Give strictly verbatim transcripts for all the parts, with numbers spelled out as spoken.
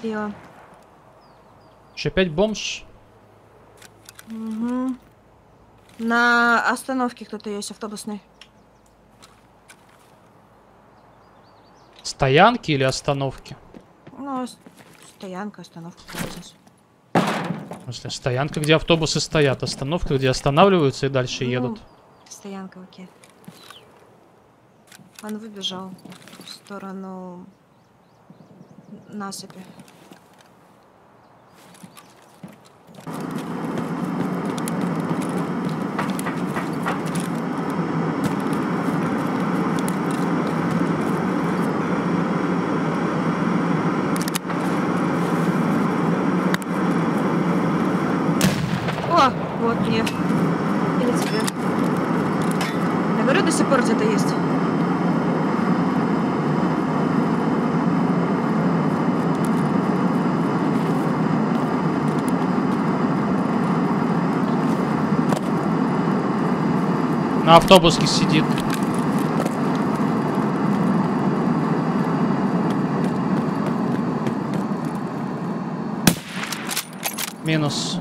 Био. Еще опять бомж? Угу. На остановке кто-то есть, автобусный. Стоянки или остановки? Ну, стоянка, остановка, разница. В смысле, стоянка, где автобусы стоят, остановка, где останавливаются и дальше Ну, едут. стоянка, окей. Он выбежал в сторону насыпи. О, вот мне. Или тебе. Я говорю, до сих пор где-то есть. На автобуске сидит. Минус.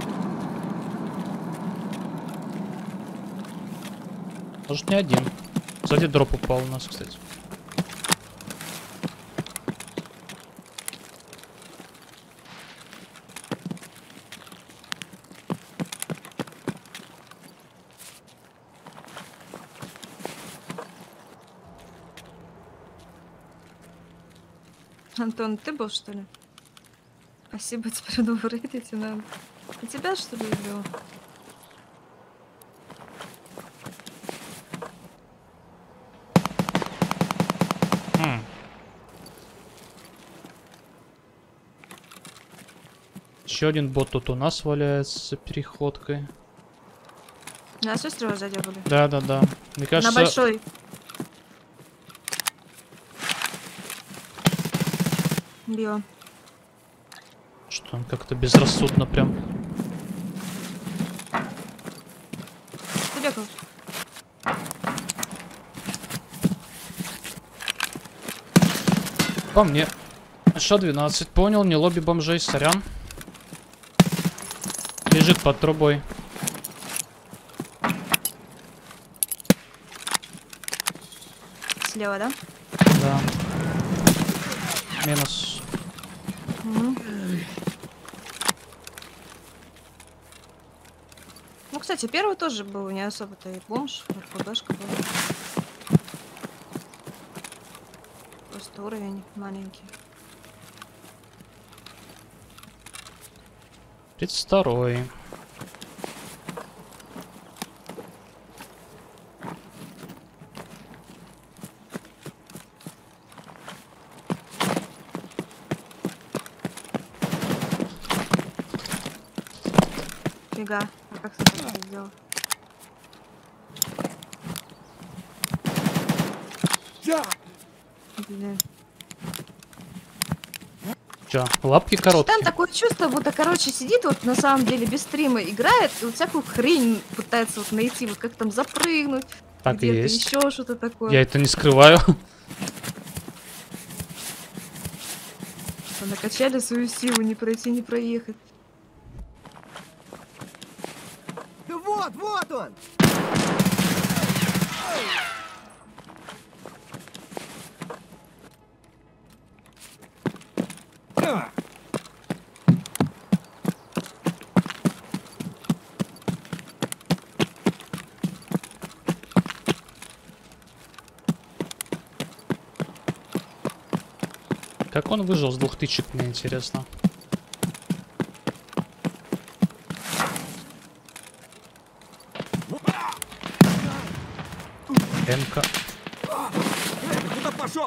Может, не один. Сзади дроп упал у нас, кстати. Антон, ты был, что ли? Спасибо тебе, добрый лейтенант. А тебя, что ли, убил? Хм. Еще один бот тут у нас валяется за переходкой. На сестры сзади были. Да, да, да. Мне кажется... На большой. Био. Что он как-то безрассудно прям. Ты бегал? По мне. Ш двенадцать, понял, не лобби бомжей, сорян. Лежит под трубой. Слева, да? Да. Минус. Угу. Ну, кстати, первый тоже был не особо-то и бомж, РПГшка была. Просто уровень маленький. тридцать второй. Фига. А как ты это сделал? Блин. Чё, лапки короткие? Там такое чувство, будто, короче, сидит вот на самом деле без стрима, играет и вот всякую хрень пытается вот найти, вот как там запрыгнуть, Так и где-то есть. еще что-то такое. Я это не скрываю. Что накачали свою силу, не пройти, не проехать. Да вот, вот он! Как он выжил с двух тычек, мне интересно. МК. Эй, ты куда пошел?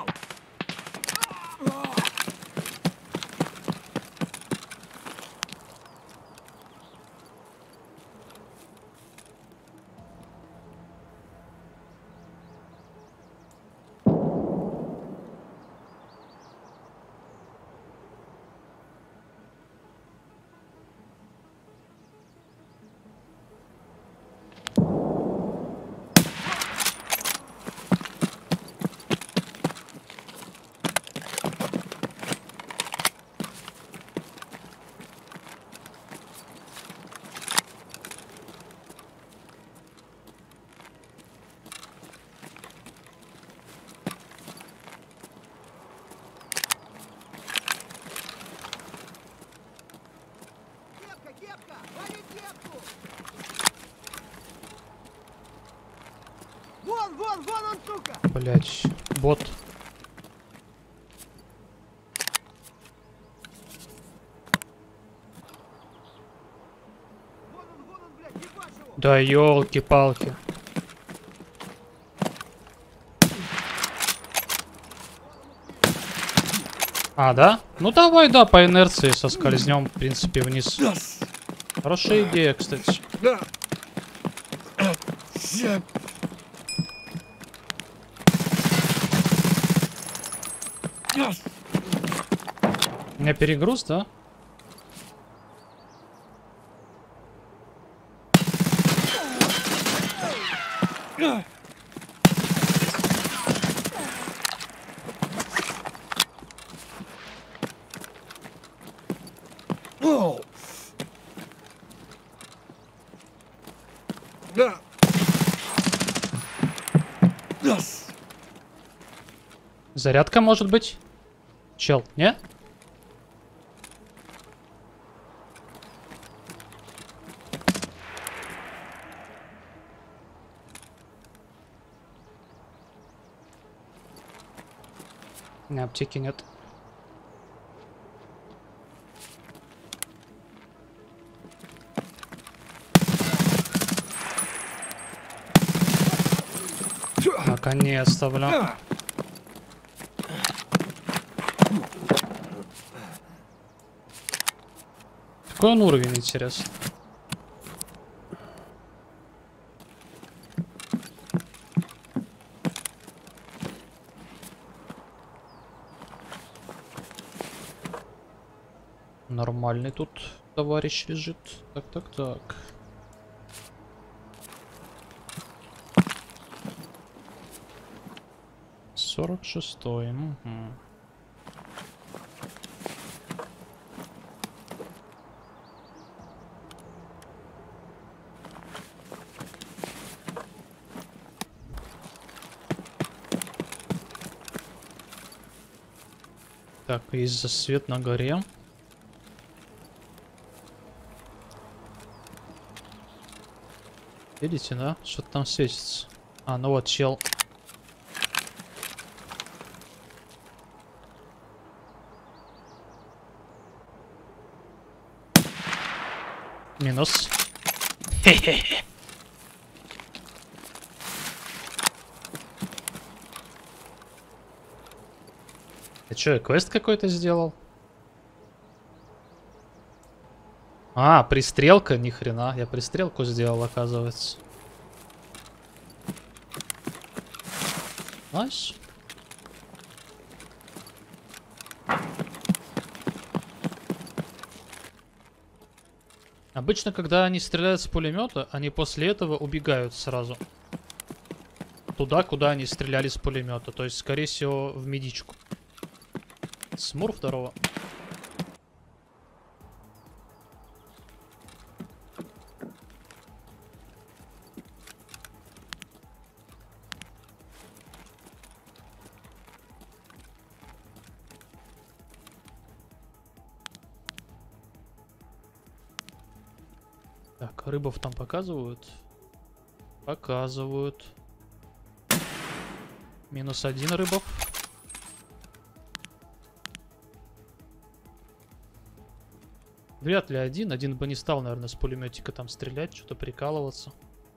Блять, бот. Вон он, вон он, блядь, ебашь его! Да ёлки-палки. А, да? Ну давай, да, по инерции соскользнем, в принципе, вниз. Хорошая идея, кстати. У меня перегруз, да? Зарядка может быть? Чел, не? Не, аптеки нет. Наконец-то, бля. Какой он уровень, интересно? Нормальный тут товарищ лежит. Так, так, так. сорок шестой. Угу. Так, есть засвет на горе. Видите, да? Что-то там светится. А, ну вот чел. Минус. Хе-хе-хе. Ты чё, квест какой-то сделал? А, пристрелка, ни хрена. Я пристрелку сделал, оказывается. Найс. Обычно, когда они стреляют с пулемета, они после этого убегают сразу. Туда, куда они стреляли с пулемета. То есть, скорее всего, в медичку. Смур второго. Так, рыбов там показывают? Показывают. Минус один рыбов. Вряд ли один. Один бы не стал, наверное, с пулеметика там стрелять, что-то прикалываться.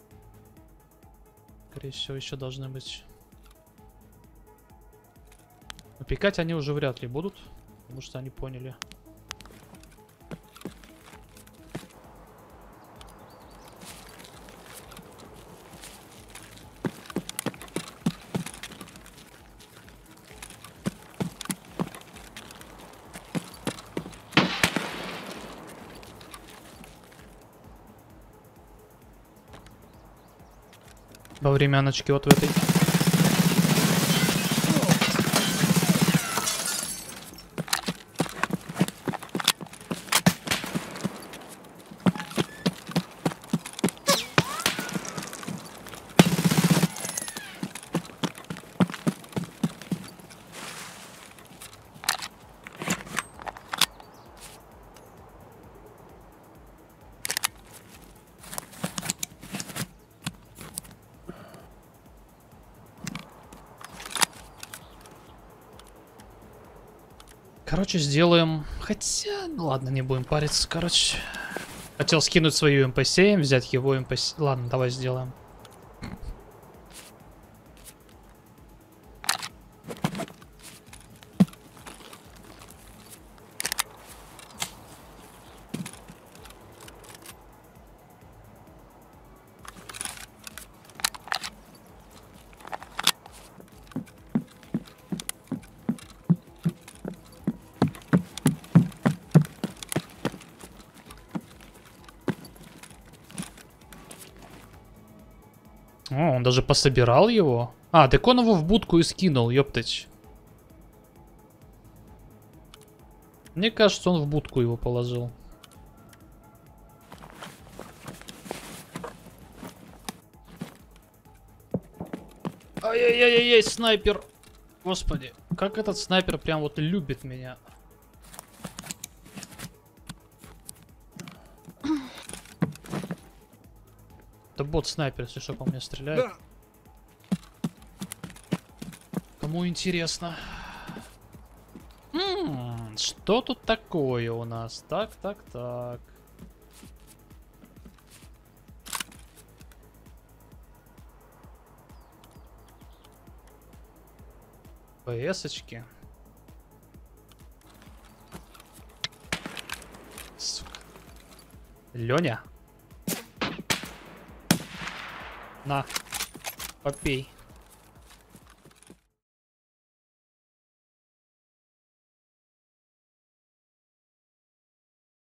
Скорее всего, еще должны быть. Но пикать они уже вряд ли будут, потому что они поняли. Во времяночке вот в этой. Короче, сделаем... Хотя, ну ладно, не будем париться, короче. Хотел скинуть свою эм пэ семь, взять его эм пэ семь. Ладно, давай сделаем. О, он даже пособирал его. А, так он его в будку и скинул, ёптать. Мне кажется, он в будку его положил. Ай-яй-яй-яй, снайпер. Господи, как этот снайпер прям вот любит меня. Это бот-снайпер, если что, по мне стреляет. Да. Кому интересно. М-м, что тут такое у нас? Так, так, так. ПС-очки. Сука. Лёня. На. Попей.